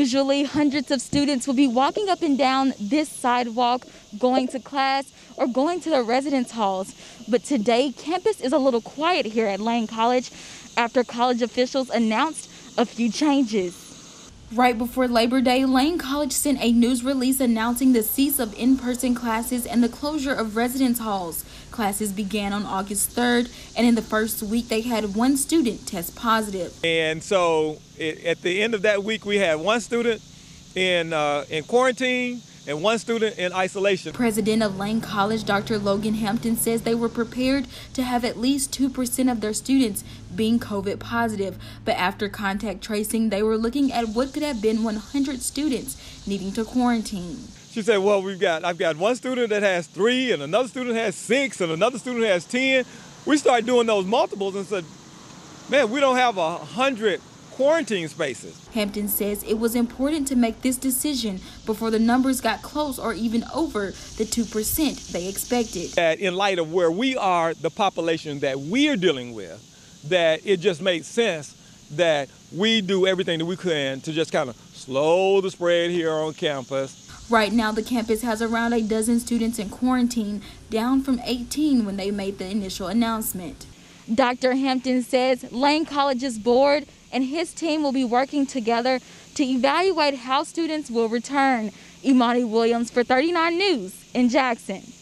Usually, hundreds of students will be walking up and down this sidewalk, going to class or going to their residence halls. But today, campus is a little quiet here at Lane College after college officials announced a few changes. Right before Labor Day, Lane College sent a news release announcing the cease of in-person classes and the closure of residence halls. Classes began on August 3rd, and in the first week, they had one student test positive. And so at the end of that week, we had one student in quarantine and one student in isolation. President of Lane College, Dr. Logan Hampton, says they were prepared to have at least 2% of their students being COVID positive. But after contact tracing, they were looking at what could have been 100 students needing to quarantine. She said, well, I've got one student that has 3 and another student has 6 and another student has 10. We started doing those multiples and said, man, we don't have 100 quarantine spaces. Hampton says it was important to make this decision before the numbers got close or even over the 2% they expected. That in light of where we are, the population that we are dealing with, that it just made sense that we do everything that we can to just kind of slow the spread here on campus. Right now, the campus has around a dozen students in quarantine, down from 18 when they made the initial announcement. Dr. Hampton says Lane College's board and his team will be working together to evaluate how students will return. Imani Williams for 39 News in Jackson.